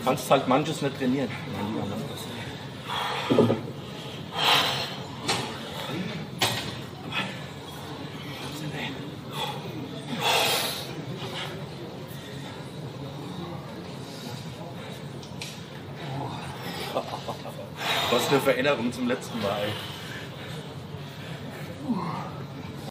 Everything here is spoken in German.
kannst halt manches nicht trainieren, mein lieber Mann. Was eine Veränderung zum letzten Mal.